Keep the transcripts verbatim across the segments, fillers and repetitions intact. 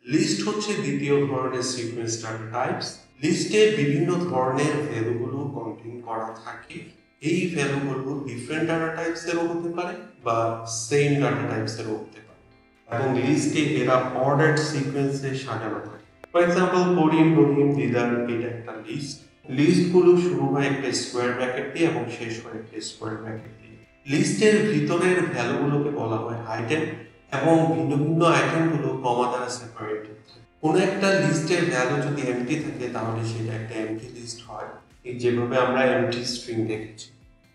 List হচ্ছে দ্বিতীয় ধরনের সিকোয়েন্স ডাটা টাইপস। লিস্টে বিভিন্ন ধরনের ভ্যালুগুলো কন্টেইন করা থাকে। এই ভ্যালুগুলো ডিফারেন্ট ডাটা টাইপসেরও হতে পারে বা সেম ডাটা টাইপসেরও হতে পারে এবং লিস্টে এরা অর্ডার্ড সিকোয়েন্সে সাজানো থাকে। ফর এক্সাম্পল করিম, রহিম, দিদার, এটা একটা লিস্ট। লিস্টগুলো শুরু হয় একটা স্কোয়ার ব্র্যাকেট দিয়ে এবং শেষ হয় একটা স্কোয়ার ব্র্যাকেট দিয়ে। লিস্টের ভিতরের ভ্যালুগুলোকে বলা হয় আইটেম এবং ভিন্ন ভিন্ন আইটেমগুলো কমা দ্বারা সেপারেটেড। কোনো একটা লিস্টের ভ্যালু যদি এমটি থাকে তাহলে সেটা একটা এমটি লিস্ট হয়, এই যেভাবে আমরা এমটি স্ট্রিং দেখেছি।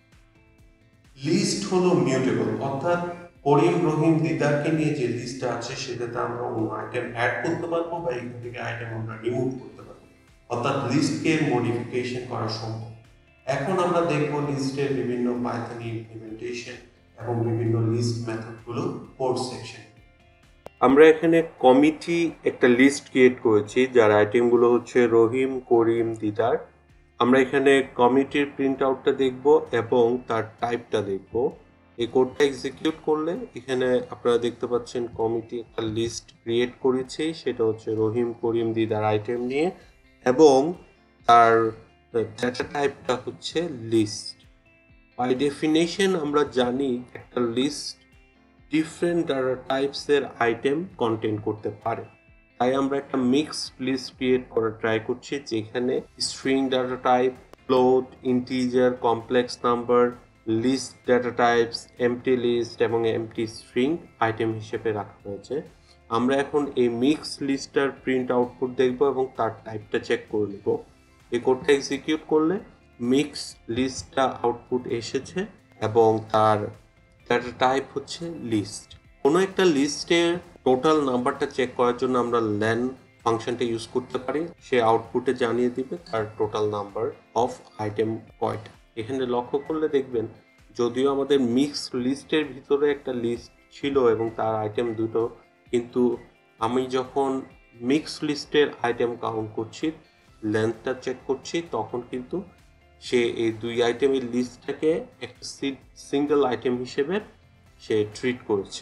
লিস্ট হলো মিউটেবল, অর্থাৎ করিম, রহিম, দিদারকে নিয়ে যে লিস্টটা আছে সেটাতে আমরা অন্য আইটেম অ্যাড করতে পারবো বা এখান থেকে আইটেম আমরা রিমুভ করতে পারবো, অর্থাৎ লিস্টকে মডিফিকেশন করা সম্ভব। এখন আমরা দেখব লিস্টের বিভিন্ন পাইথন ইমপ্লিমেন্টেশন এবং বিভিন্ন লিস্ট মেথডগুলো কোড সেকশন। আমরা এখানে কমিটি একটা লিস্ট ক্রিয়েট করেছি যার আইটেমগুলো হচ্ছে রহিম, করিম, দিদার। আমরা এখানে কমিটির প্রিন্ট আউটটা দেখব এবং তার টাইপটা দেখব। এই কোডটা এক্সিকিউট করলে এখানে আপনারা দেখতে পাচ্ছেন কমিটি একটা লিস্ট ক্রিয়েট করেছি, সেটা হচ্ছে রহিম, করিম, দিদার আইটেম নিয়ে এবং তার ডেটা টাইপটা হচ্ছে লিস্ট। বাই ডেফিনেশন আমরা জানি একটা লিস্ট ডিফারেন্ট ডাটা টাইপসের আইটেম কন্টেইন করতে পারে, তাই আমরা একটা মিক্স লিস্ট ক্রিয়েট করার ট্রাই করছি যেখানে string data type, float, integer, complex number, list data types, empty list এবং এমটি স্ট্রিং আইটেম হিসেবে রাখা হয়েছে। আমরা এখন এই মিক্স লিস্টটার প্রিন্ট আউটপুট দেখব এবং তার টাইপটা চেক করে নেব। এই কোডটা এক্সিকিউট করলে মিক্স লিস্টটা আউটপুট এসেছে এবং তার ডাটা টাইপ হচ্ছে লিস্ট। কোনো একটা লিস্টের টোটাল নাম্বারটা চেক করার জন্য আমরা লেন ফাংশনটা ইউজ করতে পারি, সে আউটপুটে জানিয়ে দিবে তার টোটাল নাম্বার অফ আইটেম কয়টা। এখানে লক্ষ্য করলে দেখবেন যদিও আমাদের মিক্স লিস্টের ভিতরে একটা লিস্ট ছিল এবং তার আইটেম দুটো, কিন্তু আমি যখন মিক্স লিস্টের আইটেম কাউন্ট করছি, লেন্থটা চেক করছি, তখন কিন্তু সে এই দুই আইটেমের লিস্টটাকে একটা সিঙ্গেল আইটেম হিসেবে সে ট্রিট করেছে।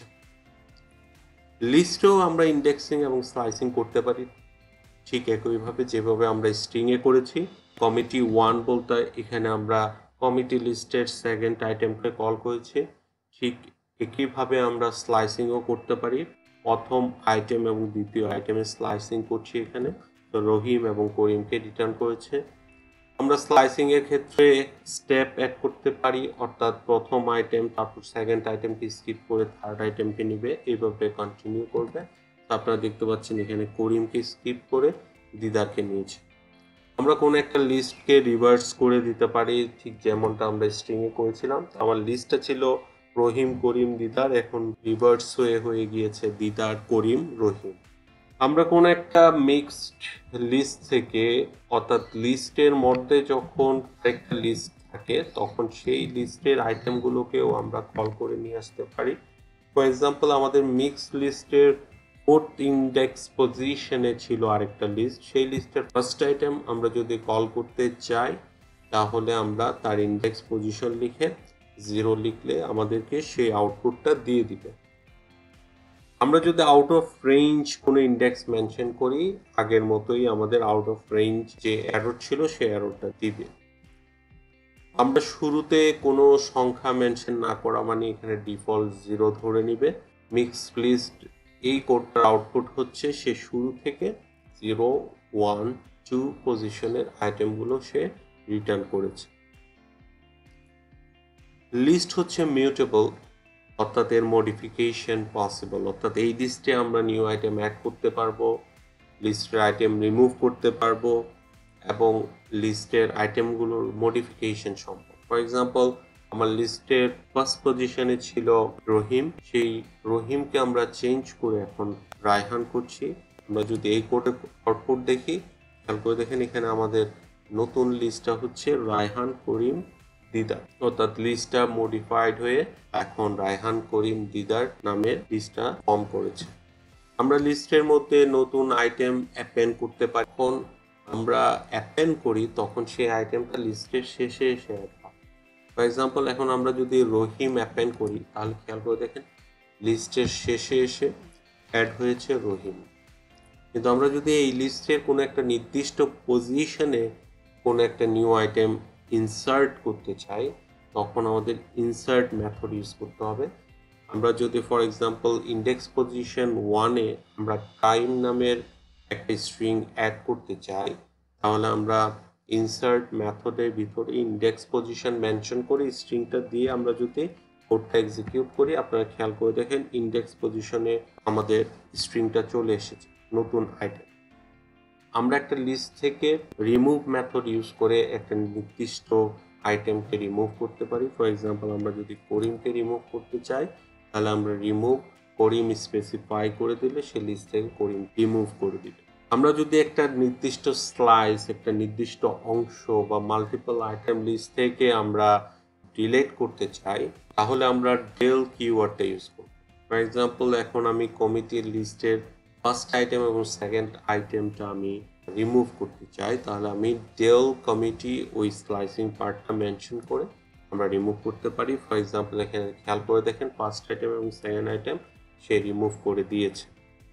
লিস্টেও আমরা ইন্ডেক্সিং এবং স্লাইসিং করতে পারি ঠিক একইভাবে যেভাবে আমরা স্ট্রিংয়ে করেছি। কমিটি ওয়ান বলতে এখানে আমরা কমিটি লিস্টের সেকেন্ড আইটেমকে কল করেছি, ঠিক একইভাবে আমরা স্লাইসিংও করতে পারি। প্রথম আইটেম এবং দ্বিতীয় আইটেমের স্লাইসিং করছি এখানে, তো রহিম এবং করিমকে রিটার্ন করেছে। আমরা স্লাইসিং এর ক্ষেত্রে স্টেপ অ্যাড করতে পারি, অর্থাৎ প্রথম আইটেম তারপর সেকেন্ড আইটেমকে স্কিপ করে থার্ড আইটেমকে নিবে, এইভাবে কন্টিনিউ করবে। আপনারা দেখতে পাচ্ছেন এখানে করিমকে স্কিপ করে দিদারকে নিয়েছে। আমরা কোন একটা লিস্টকে রিভার্স করে দিতে পারি ঠিক যেমনটা আমরা স্ট্রিং এ করেছিলাম। আমার লিস্টটা ছিল রহিম, করিম, দিদার, এখন রিভার্স হয়ে হয়ে গিয়েছে দিদার, করিম, রহিম। আমরা কোন একটা মিক্সড লিস্ট থেকে, অর্থাৎ লিস্টের মধ্যে যখন একটা লিস্ট থাকে তখন সেই লিস্টের আইটেমগুলোকেও আমরা কল করে নিয়ে আসতে পারি। ফর এক্সাম্পল আমাদের মিক্সড লিস্টের ফোর্থ ইন্ডেক্স পজিশনে ছিল আরেকটা লিস্ট, সেই লিস্টের ফার্স্ট আইটেম আমরা যদি কল করতে চাই তাহলে আমরা তার ইন্ডেক্স পজিশন লিখে জিরো লিখলে আমাদেরকে সেই আউটপুটটা দিয়ে দিবে। আমরা যদি আউট অফ রেঞ্জ কোনো ইন্ডেক্স মেনশন করি আগের মতোই আমাদের আউট অফ রেঞ্জ যে এরর ছিল সেই এররটা দিবে। আমরা শুরুতে কোনো সংখ্যা মেনশন না করা মানে এখানে ডিফল্ট জিরো ধরে নিবে। মিক্স লিস্ট এই কোডটার আউটপুট হচ্ছে সে শুরু থেকে জিরো, ওয়ান, টু পজিশনের আইটেমগুলো সে রিটার্ন করেছে। লিস্ট হচ্ছে মিউটেবল, অর্থাৎ এর মডিফিকেশন পসিবল, অর্থাৎ এই লিস্টে আমরা নিউ আইটেম অ্যাড করতে পারবো, লিস্টের আইটেম রিমুভ করতে পারবো এবং লিস্টের আইটেমগুলোর মডিফিকেশন সম্ভব। ফর এক্সাম্পল আমার লিস্টের ফার্স্ট পজিশনে ছিল রহিম, সেই রহিমকে আমরা চেঞ্জ করে এখন রায়হান করছি। আমরা যদি এই কোডে আউটপুট দেখি, খেয়াল করে দেখেন এখানে আমাদের নতুন লিস্টটা হচ্ছে রায়হান, করিম, দিদার, অর্থাৎ লিস্টটা মডিফাইড হয়ে এখন রায়হান, করিম, দিদার নামের লিস্টটা ফর্ম করেছে। আমরা লিস্টের মধ্যে নতুন আইটেম অ্যাপেন্ড করতে পারি। এখন আমরা অ্যাপেন্ড করি তখন সেই আইটেমটা লিস্টের শেষে এসে অ্যাড হয়। ফর এক্সাম্পল এখন আমরা যদি রহিম অ্যাপেন্ড করি তাহলে খেয়াল করে দেখেন লিস্টের শেষে এসে অ্যাড হয়েছে রহিম। কিন্তু আমরা যদি এই লিস্টের কোনো একটা নির্দিষ্ট পজিশনে কোনো একটা নিউ আইটেম ইনসার্ট করতে চাই, তখন আমাদের ইনসার্ট মেথড ইউজ করতে হবে। আমরা যদি ফর এক্সাম্পল ইন্ডেক্স পজিশন ওয়ানে আমরা টাইম নামের একটা স্ট্রিং অ্যাড করতে চাই, তাহলে আমরা ইনসার্ট মেথডের ভিতরে ইন্ডেক্স পজিশন মেনশন করে স্ট্রিংটা দিয়ে আমরা যদি কোডটা এক্সিকিউট করি, আপনারা খেয়াল করে দেখেন ইন্ডেক্স পজিশনে আমাদের স্ট্রিংটা চলে এসেছে, নতুন আইটেম। আমরা একটা লিস্ট থেকে রিমুভ মেথড ইউজ করে একটা নির্দিষ্ট আইটেমকে রিমুভ করতে পারি। ফর এক্সাম্পল আমরা যদি করিমকে রিমুভ করতে চাই, তাহলে আমরা রিমুভ করিম স্পেসিফাই করে দিলে সে লিস্ট থেকে করিম রিমুভ করে দিবে। আমরা যদি একটা নির্দিষ্ট স্লাইস, একটা নির্দিষ্ট অংশ বা মাল্টিপল আইটেম লিস্ট থেকে আমরা ডিলিট করতে চাই, তাহলে আমরা ডেল কিওয়ার্ডটা ইউজ করব। ফর এক্সাম্পল এখন আমি কমিটির লিস্টের ফার্স্ট আইটেম এবং সেকেন্ড আইটেমটা আমি রিমুভ করতে চাই, তাহলে আমি ডেল কমিটি ওই স্লাইসিং পার্টটা মেনশন করে আমরা রিমুভ করতে পারি। ফর এক্সাম্পল এখানে খেয়াল করে দেখেন ফার্স্ট আইটেম এবং সেকেন্ড আইটেম সে রিমুভ করে দিয়েছে।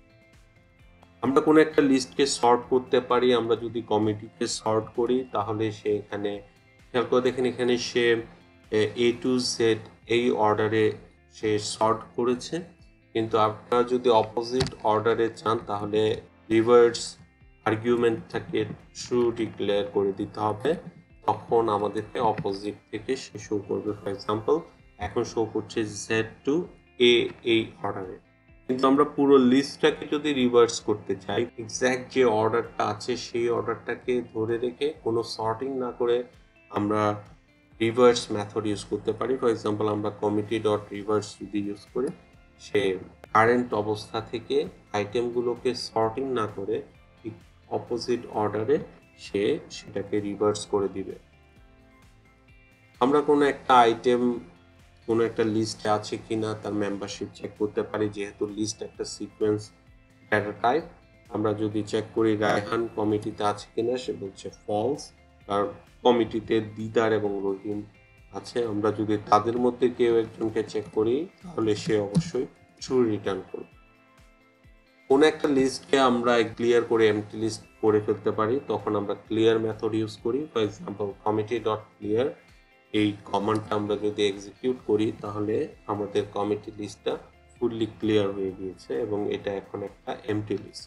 আমরা কোনো একটা লিস্টকে সর্ট করতে পারি। আমরা যদি কমিটিকে সর্ট করি, তাহলে সে এখানে খেয়াল করে দেখেন এখানে সে এ টু জেড এই অর্ডারে সে সর্ট করেছে। কিন্তু আপনারা যদি অপোজিট অর্ডারে চান, তাহলে রিভার্স আর্গুমেন্টটাকে ট্রু ডিক্লেয়ার করে দিতে হবে, তখন আমাদেরকে অপোজিট থেকে সে শো করবে। ফর এক্সাম্পল এখন শো করছে জেড টু এ এই অর্ডারে। কিন্তু আমরা পুরো লিস্টটাকে যদি রিভার্স করতে চাই, এক্স্যাক্ট যে অর্ডারটা আছে সেই অর্ডারটাকে ধরে রেখে কোনো সর্টিং না করে আমরা রিভার্স মেথড ইউজ করতে পারি। ফর এক্সাম্পল আমরা কমিটি ডট রিভার্স যদি ইউজ করি, সে কারেন্ট অবস্থা থেকে আইটেমগুলোকে সর্টিং না করে অপোজিট অর্ডারে সে সেটাকে রিভার্স করে দিবে। আমরা কোনো একটা আইটেম কোনো একটা লিস্টে আছে কিনা তার মেম্বারশিপ চেক করতে পারি, যেহেতু লিস্ট একটা সিকোয়েন্স ডেটা টাইপ। আমরা যদি চেক করি রায়হান কমিটিতে আছে কিনা, সে বলছে ফলস, কারণ কমিটিতে দিদার এবং রহিম আছে। আমরা যদি তাদের মধ্যে কেউ একজনকে চেক করি, তাহলে সে অবশ্যই ট্রু রিটার্ন করবে। কোনো একটা লিস্টকে আমরা ক্লিয়ার করে এমটি লিস্ট করে ফেলতে পারি, তখন আমরা ক্লিয়ার মেথড ইউজ করি। For example committee dot clear এই কমান্ডটা আমরা যদি এক্সিকিউট করি, তাহলে আমাদের কমিটি লিস্টটা ফুললি ক্লিয়ার হয়ে গিয়েছে এবং এটা এখন একটা এমটি লিস্ট।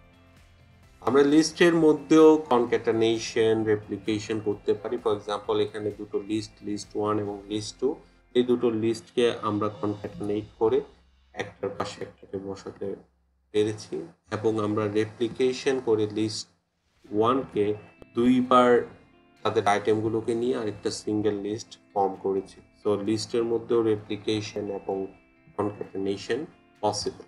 আমরা লিস্টের মধ্যেও কনক্যাটেনেশন, রেপ্লিকেশন করতে পারি। ফর এক্সাম্পল এখানে দুটো লিস্ট, লিস্ট ওয়ান এবং লিস্ট টু, এই দুটো লিস্টকে আমরা কনক্যাটেনেট করে একটার পাশে একটাকে বসাতে পেরেছি এবং আমরা রেপ্লিকেশন করে লিস্ট ওয়ানকে দুইবার তাদের আইটেমগুলোকে নিয়ে আরেকটা সিঙ্গেল লিস্ট ফর্ম করেছি। সো লিস্টের মধ্যেও রেপ্লিকেশন এবং কনক্যাটেনেশন পসিবল।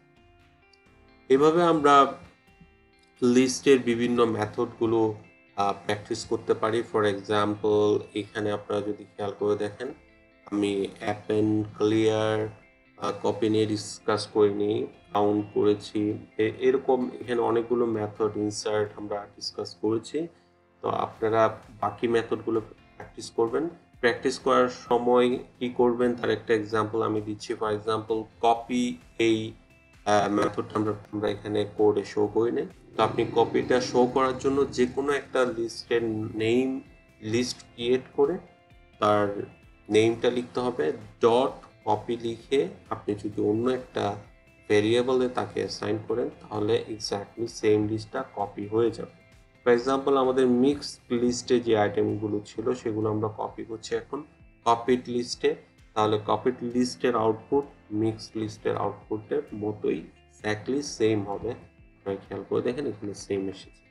এভাবে আমরা লিস্টের বিভিন্ন মেথডগুলো প্র্যাকটিস করতে পারি। ফর এক্সাম্পল এখানে আপনারা যদি খেয়াল করে দেখেন, আমি অ্যাপেন্ড, ক্লিয়ার, কপি নিয়ে ডিসকাস করিনি, কাউন্ট করেছি, এরকম এখানে অনেকগুলো মেথড ইনসার্ট আমরা ডিসকাস করেছি। তো আপনারা বাকি মেথডগুলো প্র্যাকটিস করবেন। প্র্যাকটিস করার সময় কি করবেন তার একটা এক্সাম্পল আমি দিচ্ছি। ফর এক্সাম্পল কপি এই মেথডটা আমরা আমরা এখানে কোডে শো করি না। তো আপনি কপিটা শো করার জন্য যে কোনো একটা লিস্টের নেম লিস্ট ক্রিয়েট করে তার নেমটা লিখতে হবে, ডট কপি লিখে আপনি যদি অন্য একটা ভেরিয়েবলে তাকে অ্যাসাইন করেন, তাহলে এক্স্যাক্টলি সেম লিস্টটা কপি হয়ে যাবে। ফর এক্সাম্পল আমাদের মিক্সড লিস্টে যে আইটেমগুলো ছিল সেগুলো আমরা কপি করছি এখন কপিড লিস্টে, তাহলে কপিড লিস্টের আউটপুট মিক্সড লিস্টের আউটপুটের মতোই এক্স্যাক্টলি সেম হবে। আপনারা খেয়াল করে দেখেন এখানে সেম এসেছে।